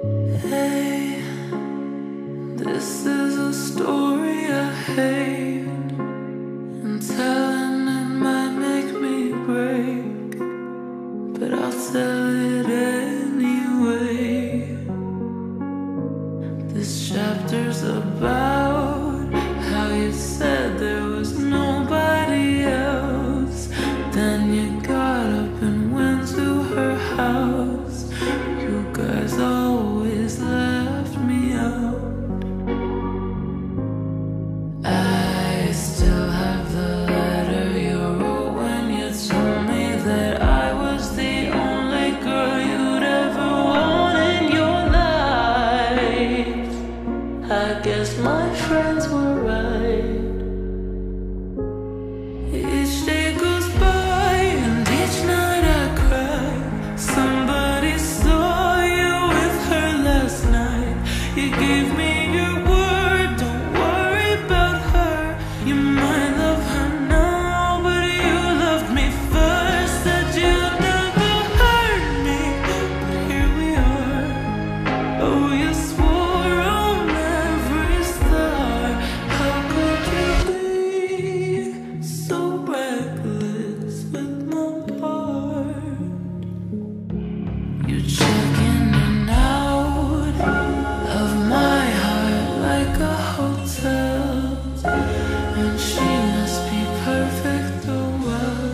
Hey, this is a story I hate, and telling it might make me break, but I'll tell it anyway. This chapter's about how you said there was nobody else. Then you got up and went to her house. You guys always left me out. I still have the letter you wrote when you told me that I was the only girl you'd ever want in your life. I guess my friends were right. Each day goes by and each night I cry. Somebody saw you with her last night. You gave me your word, don't worry about her. You might love her now, but you loved me first. Said you'd never hurt me, but here we are. Oh, you swore on every star. How could you be so reckless with my heart? You check in and out of my heart like a hotel, and she must be perfect, oh well.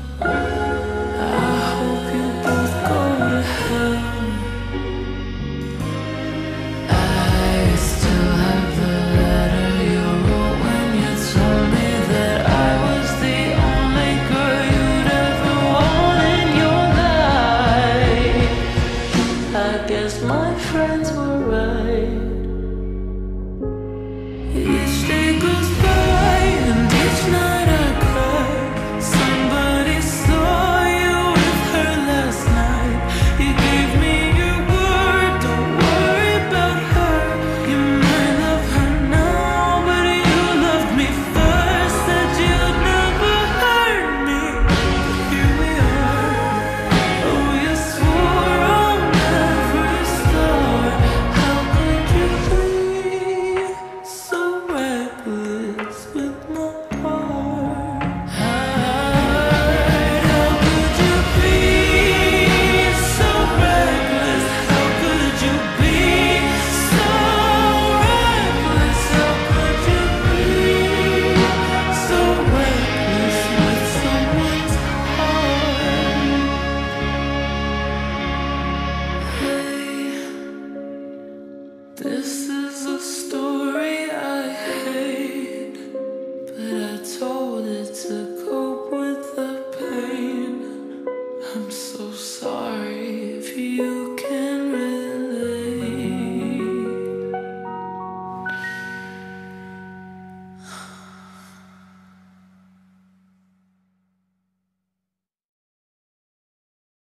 I hope you both go to hell. I still have the letter you wrote when you told me that I was the only girl you'd ever want in your life. I guess my friends were